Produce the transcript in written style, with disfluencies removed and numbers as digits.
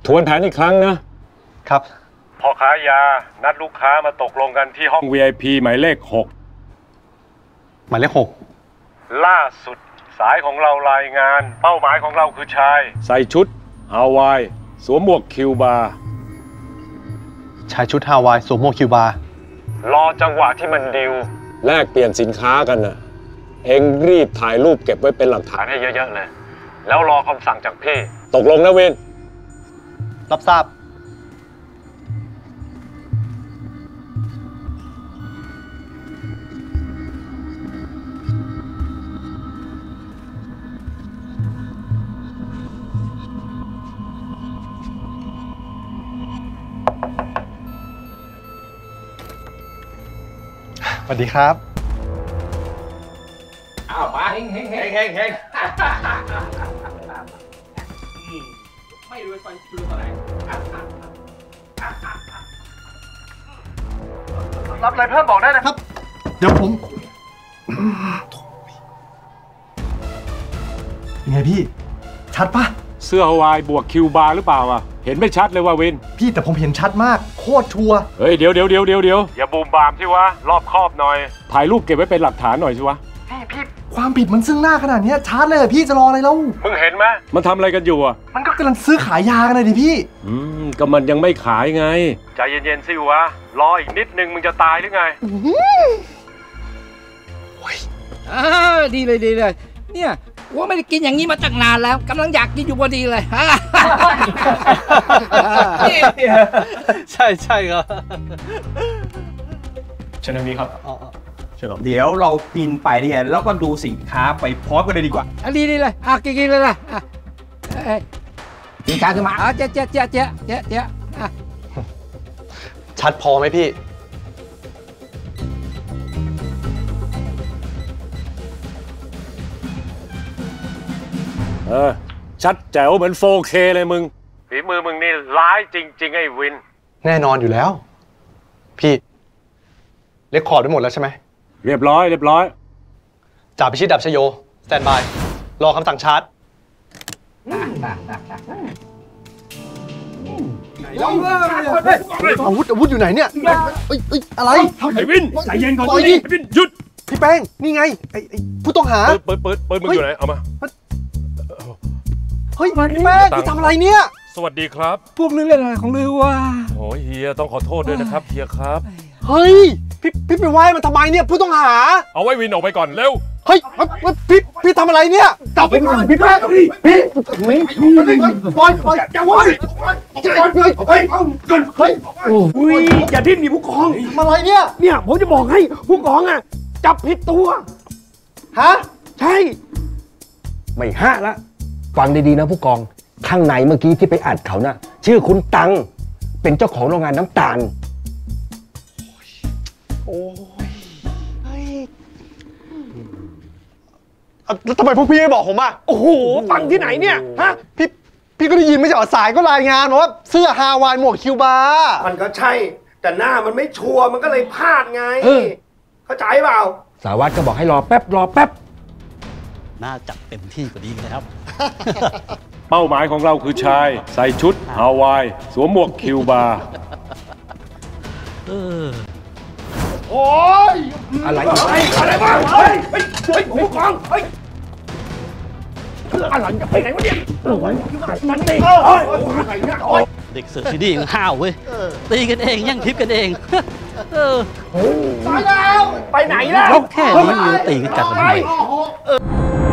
ทวนแผนอีกครั้งนะครับพ่อค้ายานัดลูกค้ามาตกลงกันที่ห้อง VIP หมายเลข 6หมายเลข 6ล่าสุดสายของเรารายงานเป้าหมายของเราคือชายใส่ชุดฮาวายสวมหมวกคิวบาชายชุดฮาวายสวมหมวกคิวบารอจังหวะที่มันดิวแลกเปลี่ยนสินค้ากันน่ะเอ็งรีบถ่ายรูปเก็บไว้เป็นหลักฐานให้เยอะๆเลยแล้วรอคำสั่งจากพี่ตกลงนะวินรับทราบสวัสดีครับอ้าวมาเฮงไม่รู้ตอนคิวเท่าไหร่รับอะไรเพิ่มบอกได้นะครับเดี๋ยวผมยังไงพี่ชัดปะเสื้อฮาวายบวกคิวบาร์หรือเปล่าอ่ะเห็นไม่ชัดเลยว่าวินพี่แต่ผมเห็นชัดมากโคตรชัวร์เฮ้ยเดี๋ยวอย่าบูมบามสิวะรอบคอบหน่อยถ่ายรูปเก็บไว้เป็นหลักฐานหน่อยสิวะพี่ความผิดมันซึ่งหน้าขนาดนี้ชัดเลยพี่จะรออะไรแล้วมึงเห็นไหมมันทำอะไรกันอยู่อ่ะมันก็กำลังซื้อขายยากันเลยดิพี่ก็มันยังไม่ขายไงใจเย็นๆสิวะรออีกนิดนึงมึงจะตายหรือไงดีเลยเนี่ยว่าไม่ได้กินอย่างนี้มาตั้งนานแล้วกำลังอยากกินอยู่พอดีเลยใช่ครับเชิญทางนี้ครับเชิญครับเดี๋ยวเรากินไปเนี่ยแล้วก็ดูสินค้าไปพร้อมกันเลยดีกว่าดีเลยกินเลยนะสินค้าขึ้นมาเจ๊ชัดพอไหมพี่ชัดแจ๋วเหมือน 4K เลยมึงฝีมือมึงนี่ร้ายจริงๆไอ้วินแน่นอนอยู่แล้วพี่เรคคอร์ดไปหมดแล้วใช่ไหมเรียบร้อยจ่าพิชิตดับชโยสแตนบายรอคำสั่งชาร์จอาวุธอยู่ไหนเนี่ยอะไรไอ้วินใจเย็นก่อนดิวินหยุดพี่แป้งนี่ไงไอ้ผู้ต้องหาเปิดมึงอยู่ไหนเอามาเฮ้ยพี่แป้งพี่ทำอะไรเนี่ยสวัสดีครับพวกลือเล่นอะไรของลือวะโอ้ยเฮียต้องขอโทษด้วยนะครับเฮียครับเฮ้ยพี่ไปไหว้มันทำไมเนี่ยผู้ต้องหาเอาไว้วินออกไปก่อนเร็วเฮ้ยพี่ทำอะไรเนี่ยจับไปก่อนพี่แป้งพี่ปล่อยอย่าไหว้อย่าดิ้นดิผู้กองอะไรเนี่ยผมจะบอกให้ผู้กองอ่ะจับผิดตัวฮะใช่ไม่ฮะละฟังดีๆนะผู้กองข้างในเมื่อกี้ที่ไปอัดเขาน่ะชื่อคุณตังเป็นเจ้าของโรงงานน้ำตาลโอ้ยแล้วทำไมพวกพี่ไม่บอกผมอ่ะโอ้โหฟังที่ไหนเนี่ยฮะพี่ก็ได้ยินไม่ใช่เหรอสายก็รายงานว่าเสื้อฮาวายหมวกคิวบามันก็ใช่แต่หน้ามันไม่ชัวร์มันก็เลยพลาดไงเข้าใจเปล่าสารวัตรก็บอกให้รอแป๊บน่าจัดเต็มที่กว่านี้นะครับเป้าหมายของเราคือชายใส่ชุดฮาวายสวมหมวกคิวบาโอ้ยอะไรบ้างเฮ้ยผู้กองเฮ้ยอะไรจะไปไหนวะเนี่ยมันตีเด็กเสิร์ฟที่นี่ยังห้าวเว้ยตีกันเองยังทิปกันเองไปแล้วไปไหนแล้วแค่นี้มันตีกันจัดเลย